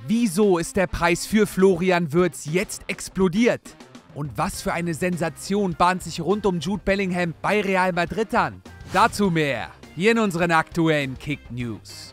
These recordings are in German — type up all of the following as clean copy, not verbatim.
Wieso ist der Preis für Florian Wirtz jetzt explodiert? Und was für eine Sensation bahnt sich rund um Jude Bellingham bei Real Madrid an? Dazu mehr hier in unseren aktuellen Kick News.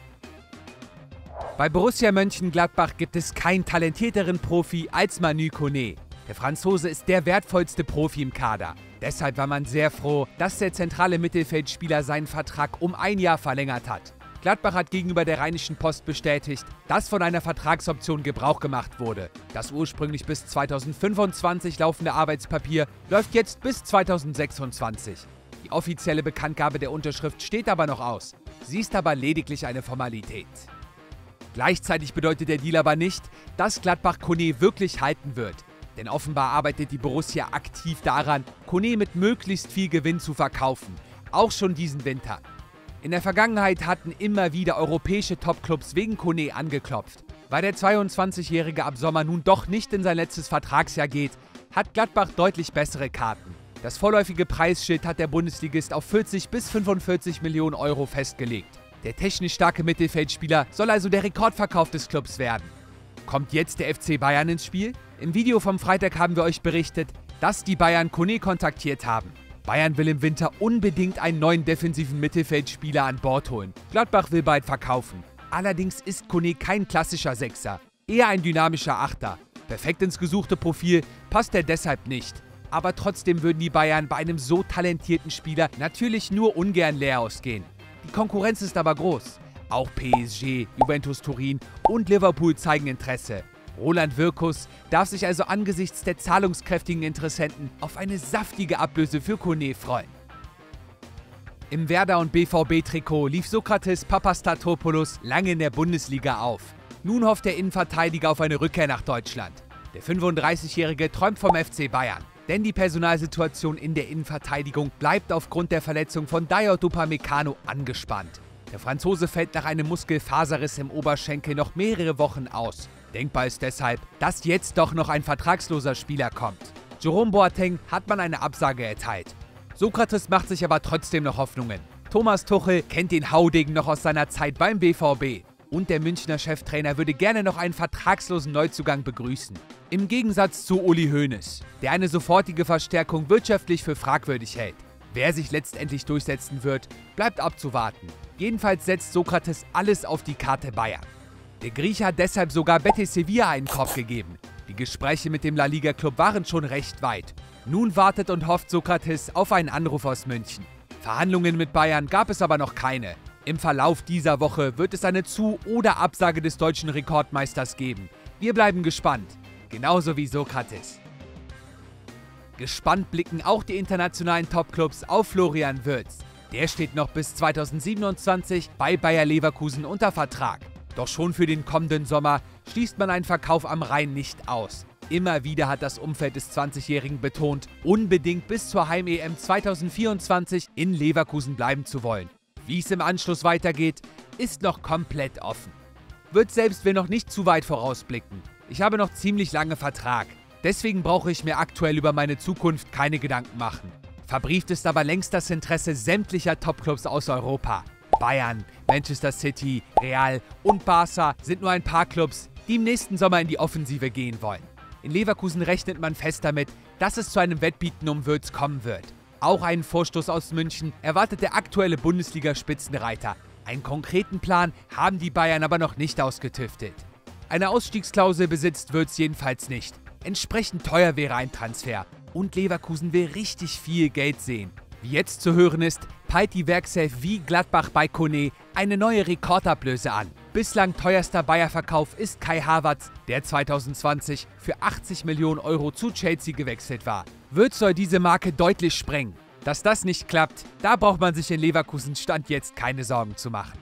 Bei Borussia Mönchengladbach gibt es keinen talentierteren Profi als Manu Koné. Der Franzose ist der wertvollste Profi im Kader. Deshalb war man sehr froh, dass der zentrale Mittelfeldspieler seinen Vertrag um ein Jahr verlängert hat. Gladbach hat gegenüber der Rheinischen Post bestätigt, dass von einer Vertragsoption Gebrauch gemacht wurde. Das ursprünglich bis 2025 laufende Arbeitspapier läuft jetzt bis 2026. Die offizielle Bekanntgabe der Unterschrift steht aber noch aus. Sie ist aber lediglich eine Formalität. Gleichzeitig bedeutet der Deal aber nicht, dass Gladbach Koné wirklich halten wird. Denn offenbar arbeitet die Borussia aktiv daran, Koné mit möglichst viel Gewinn zu verkaufen. Auch schon diesen Winter. In der Vergangenheit hatten immer wieder europäische Topclubs wegen Koné angeklopft. Weil der 22-Jährige ab Sommer nun doch nicht in sein letztes Vertragsjahr geht, hat Gladbach deutlich bessere Karten. Das vorläufige Preisschild hat der Bundesligist auf 40 bis 45 Millionen Euro festgelegt. Der technisch starke Mittelfeldspieler soll also der Rekordverkauf des Clubs werden. Kommt jetzt der FC Bayern ins Spiel? Im Video vom Freitag haben wir euch berichtet, dass die Bayern Koné kontaktiert haben. Bayern will im Winter unbedingt einen neuen defensiven Mittelfeldspieler an Bord holen. Gladbach will bald verkaufen. Allerdings ist Koné kein klassischer Sechser, eher ein dynamischer Achter. Perfekt ins gesuchte Profil passt er deshalb nicht. Aber trotzdem würden die Bayern bei einem so talentierten Spieler natürlich nur ungern leer ausgehen. Die Konkurrenz ist aber groß. Auch PSG, Juventus Turin und Liverpool zeigen Interesse. Roland Wirkus darf sich also angesichts der zahlungskräftigen Interessenten auf eine saftige Ablöse für Koné freuen. Im Werder- und BVB-Trikot lief Sokratis Papastatopoulos lange in der Bundesliga auf. Nun hofft der Innenverteidiger auf eine Rückkehr nach Deutschland. Der 35-Jährige träumt vom FC Bayern. Denn die Personalsituation in der Innenverteidigung bleibt aufgrund der Verletzung von Dayot Upamecano angespannt. Der Franzose fällt nach einem Muskelfaserriss im Oberschenkel noch mehrere Wochen aus. Denkbar ist deshalb, dass jetzt doch noch ein vertragsloser Spieler kommt. Jerome Boateng hat man eine Absage erteilt. Sokratis macht sich aber trotzdem noch Hoffnungen. Thomas Tuchel kennt den Haudegen noch aus seiner Zeit beim BVB. Und der Münchner Cheftrainer würde gerne noch einen vertragslosen Neuzugang begrüßen. Im Gegensatz zu Uli Hoeneß, der eine sofortige Verstärkung wirtschaftlich für fragwürdig hält. Wer sich letztendlich durchsetzen wird, bleibt abzuwarten. Jedenfalls setzt Sokratis alles auf die Karte Bayern. Der Grieche hat deshalb sogar Betis Sevilla einen Korb gegeben. Die Gespräche mit dem La Liga-Club waren schon recht weit. Nun wartet und hofft Sokratis auf einen Anruf aus München. Verhandlungen mit Bayern gab es aber noch keine. Im Verlauf dieser Woche wird es eine Zu- oder Absage des deutschen Rekordmeisters geben. Wir bleiben gespannt. Genauso wie Sokratis. Gespannt blicken auch die internationalen Topclubs auf Florian Wirtz. Der steht noch bis 2027 bei Bayer Leverkusen unter Vertrag. Doch schon für den kommenden Sommer schließt man einen Verkauf am Rhein nicht aus. Immer wieder hat das Umfeld des 20-Jährigen betont, unbedingt bis zur Heim-EM 2024 in Leverkusen bleiben zu wollen. Wie es im Anschluss weitergeht, ist noch komplett offen. Wirtz selbst will noch nicht zu weit vorausblicken. Ich habe noch ziemlich lange Vertrag. Deswegen brauche ich mir aktuell über meine Zukunft keine Gedanken machen. Verbrieft ist aber längst das Interesse sämtlicher Topclubs aus Europa. Bayern, Manchester City, Real und Barca sind nur ein paar Clubs, die im nächsten Sommer in die Offensive gehen wollen. In Leverkusen rechnet man fest damit, dass es zu einem Wettbieten um Wirtz kommen wird. Auch einen Vorstoß aus München erwartet der aktuelle Bundesliga-Spitzenreiter. Einen konkreten Plan haben die Bayern aber noch nicht ausgetüftelt. Eine Ausstiegsklausel besitzt Wirtz jedenfalls nicht. Entsprechend teuer wäre ein Transfer. Und Leverkusen will richtig viel Geld sehen. Wie jetzt zu hören ist, peilt die Werkself wie Gladbach bei Koné eine neue Rekordablöse an. Bislang teuerster Bayer-Verkauf ist Kai Havertz, der 2020 für 80 Millionen Euro zu Chelsea gewechselt war. Wirtz soll diese Marke deutlich sprengen. Dass das nicht klappt, da braucht man sich in Leverkusen Stand jetzt keine Sorgen zu machen.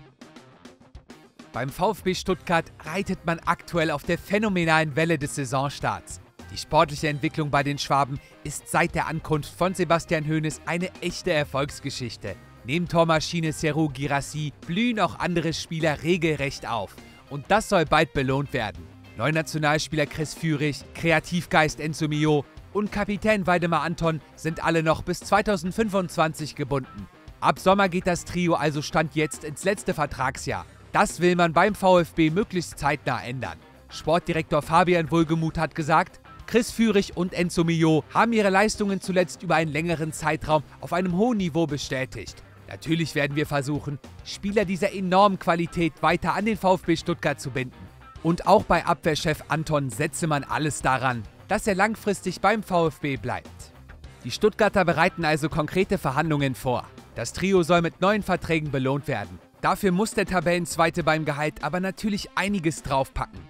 Beim VfB Stuttgart reitet man aktuell auf der phänomenalen Welle des Saisonstarts. Die sportliche Entwicklung bei den Schwaben ist seit der Ankunft von Sebastian Hoeneß eine echte Erfolgsgeschichte. Neben Tormaschine Serhou Guirassy blühen auch andere Spieler regelrecht auf. Und das soll bald belohnt werden. Neunationalspieler Chris Führig, Kreativgeist Enzo Mio und Kapitän Waldemar Anton sind alle noch bis 2025 gebunden. Ab Sommer geht das Trio also Stand jetzt ins letzte Vertragsjahr. Das will man beim VfB möglichst zeitnah ändern. Sportdirektor Fabian Wohlgemuth hat gesagt, Chris Führig und Enzo Mio haben ihre Leistungen zuletzt über einen längeren Zeitraum auf einem hohen Niveau bestätigt. Natürlich werden wir versuchen, Spieler dieser enormen Qualität weiter an den VfB Stuttgart zu binden. Und auch bei Abwehrchef Anton setze man alles daran, dass er langfristig beim VfB bleibt. Die Stuttgarter bereiten also konkrete Verhandlungen vor. Das Trio soll mit neuen Verträgen belohnt werden. Dafür muss der Tabellenzweite beim Gehalt aber natürlich einiges draufpacken.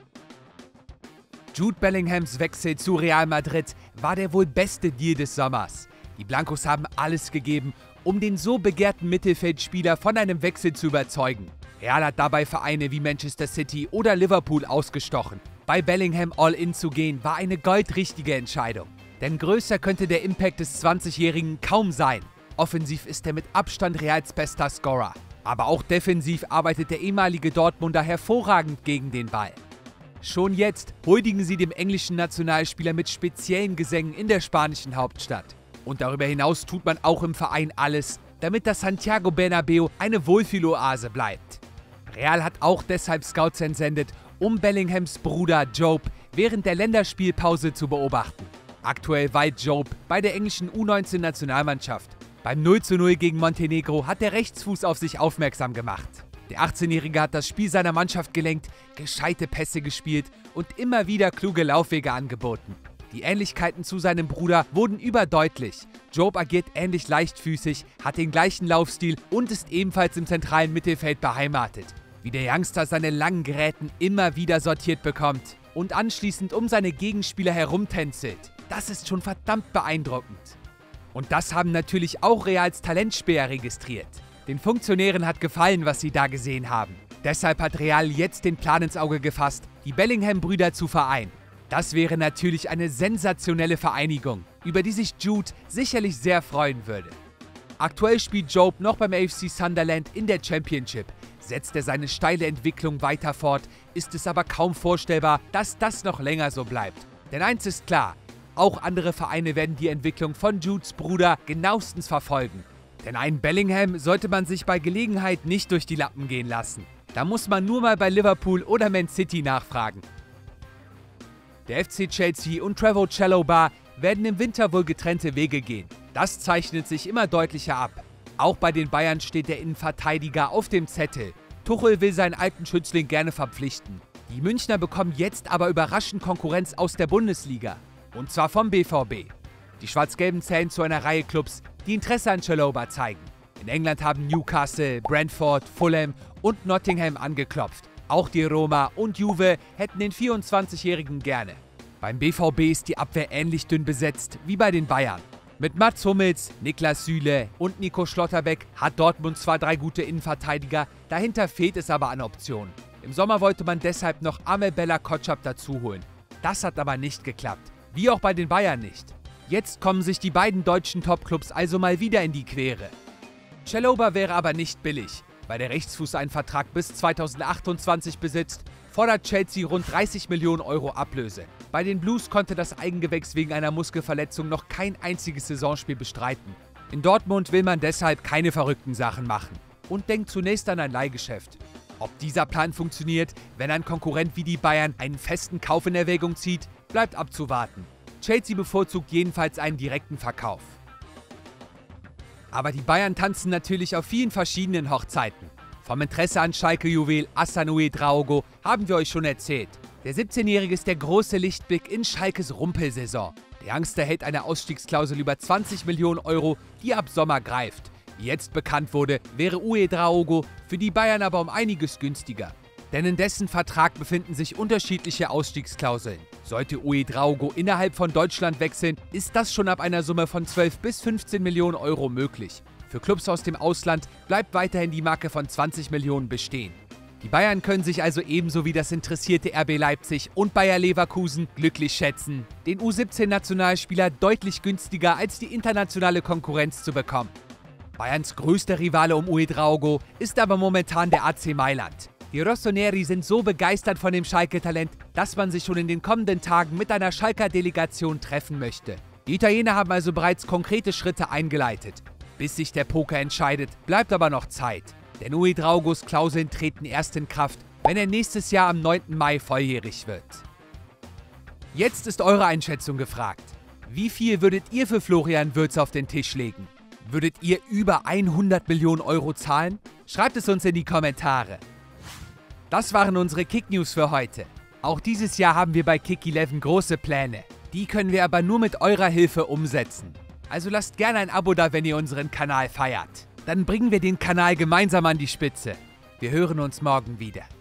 Jude Bellinghams Wechsel zu Real Madrid war der wohl beste Deal des Sommers. Die Blancos haben alles gegeben, um den so begehrten Mittelfeldspieler von einem Wechsel zu überzeugen. Real hat dabei Vereine wie Manchester City oder Liverpool ausgestochen. Bei Bellingham All-In zu gehen, war eine goldrichtige Entscheidung. Denn größer könnte der Impact des 20-Jährigen kaum sein. Offensiv ist er mit Abstand Reals bester Scorer. Aber auch defensiv arbeitet der ehemalige Dortmunder hervorragend gegen den Ball. Schon jetzt huldigen sie dem englischen Nationalspieler mit speziellen Gesängen in der spanischen Hauptstadt. Und darüber hinaus tut man auch im Verein alles, damit das Santiago Bernabéu eine Wohlfühloase bleibt. Real hat auch deshalb Scouts entsendet, um Bellinghams Bruder Jobe während der Länderspielpause zu beobachten. Aktuell weilt Jobe bei der englischen U19-Nationalmannschaft. Beim 0:0 gegen Montenegro hat der Rechtsfuß auf sich aufmerksam gemacht. Der 18-Jährige hat das Spiel seiner Mannschaft gelenkt, gescheite Pässe gespielt und immer wieder kluge Laufwege angeboten. Die Ähnlichkeiten zu seinem Bruder wurden überdeutlich. Jobe agiert ähnlich leichtfüßig, hat den gleichen Laufstil und ist ebenfalls im zentralen Mittelfeld beheimatet. Wie der Youngster seine langen Gräten immer wieder sortiert bekommt und anschließend um seine Gegenspieler herumtänzelt. Das ist schon verdammt beeindruckend. Und das haben natürlich auch Reals Talentspäher registriert. Den Funktionären hat gefallen, was sie da gesehen haben. Deshalb hat Real jetzt den Plan ins Auge gefasst, die Bellingham-Brüder zu vereinen. Das wäre natürlich eine sensationelle Vereinigung, über die sich Jude sicherlich sehr freuen würde. Aktuell spielt Jobe noch beim AFC Sunderland in der Championship. Setzt er seine steile Entwicklung weiter fort, ist es aber kaum vorstellbar, dass das noch länger so bleibt. Denn eins ist klar, auch andere Vereine werden die Entwicklung von Judes Bruder genauestens verfolgen. Denn einen Bellingham sollte man sich bei Gelegenheit nicht durch die Lappen gehen lassen. Da muss man nur mal bei Liverpool oder Man City nachfragen. Der FC Chelsea und Trevoh Chalobah werden im Winter wohl getrennte Wege gehen. Das zeichnet sich immer deutlicher ab. Auch bei den Bayern steht der Innenverteidiger auf dem Zettel. Tuchel will seinen alten Schützling gerne verpflichten. Die Münchner bekommen jetzt aber überraschend Konkurrenz aus der Bundesliga. Und zwar vom BVB. Die Schwarz-Gelben zählen zu einer Reihe Clubs, die Interesse an Chalobah zeigen. In England haben Newcastle, Brentford, Fulham und Nottingham angeklopft. Auch die Roma und Juve hätten den 24-Jährigen gerne. Beim BVB ist die Abwehr ähnlich dünn besetzt wie bei den Bayern. Mit Mats Hummels, Niklas Süle und Nico Schlotterbeck hat Dortmund zwar 3 gute Innenverteidiger, dahinter fehlt es aber an Optionen. Im Sommer wollte man deshalb noch Amel Bella Kotschap dazuholen. Das hat aber nicht geklappt, wie auch bei den Bayern nicht. Jetzt kommen sich die beiden deutschen Topclubs also mal wieder in die Quere. Chalobah wäre aber nicht billig. Weil der Rechtsfuß einen Vertrag bis 2028 besitzt, fordert Chelsea rund 30 Millionen Euro Ablöse. Bei den Blues konnte das Eigengewächs wegen einer Muskelverletzung noch kein einziges Saisonspiel bestreiten. In Dortmund will man deshalb keine verrückten Sachen machen und denkt zunächst an ein Leihgeschäft. Ob dieser Plan funktioniert, wenn ein Konkurrent wie die Bayern einen festen Kauf in Erwägung zieht, bleibt abzuwarten. Chelsea bevorzugt jedenfalls einen direkten Verkauf. Aber die Bayern tanzen natürlich auf vielen verschiedenen Hochzeiten. Vom Interesse an Schalke-Juwel Hassan Ouedraogo haben wir euch schon erzählt. Der 17-Jährige ist der große Lichtblick in Schalkes Rumpelsaison. Der Youngster hält eine Ausstiegsklausel über 20 Millionen Euro, die ab Sommer greift. Wie jetzt bekannt wurde, wäre Ouedraogo für die Bayern aber um einiges günstiger. Denn in dessen Vertrag befinden sich unterschiedliche Ausstiegsklauseln. Sollte Ouedraogo innerhalb von Deutschland wechseln, ist das schon ab einer Summe von 12 bis 15 Millionen Euro möglich. Für Clubs aus dem Ausland bleibt weiterhin die Marke von 20 Millionen bestehen. Die Bayern können sich also ebenso wie das interessierte RB Leipzig und Bayer Leverkusen glücklich schätzen, den U17-Nationalspieler deutlich günstiger als die internationale Konkurrenz zu bekommen. Bayerns größter Rivale um Ouedraogo ist aber momentan der AC Mailand. Die Rossoneri sind so begeistert von dem Schalke-Talent, dass man sich schon in den kommenden Tagen mit einer Schalker Delegation treffen möchte. Die Italiener haben also bereits konkrete Schritte eingeleitet. Bis sich der Poker entscheidet, bleibt aber noch Zeit. Denn Ouedraogo's-Klauseln treten erst in Kraft, wenn er nächstes Jahr am 9. Mai volljährig wird. Jetzt ist eure Einschätzung gefragt. Wie viel würdet ihr für Florian Wirtz auf den Tisch legen? Würdet ihr über 100 Millionen Euro zahlen? Schreibt es uns in die Kommentare. Das waren unsere Kick-News für heute. Auch dieses Jahr haben wir bei Kick11 große Pläne. Die können wir aber nur mit eurer Hilfe umsetzen. Also lasst gerne ein Abo da, wenn ihr unseren Kanal feiert. Dann bringen wir den Kanal gemeinsam an die Spitze. Wir hören uns morgen wieder.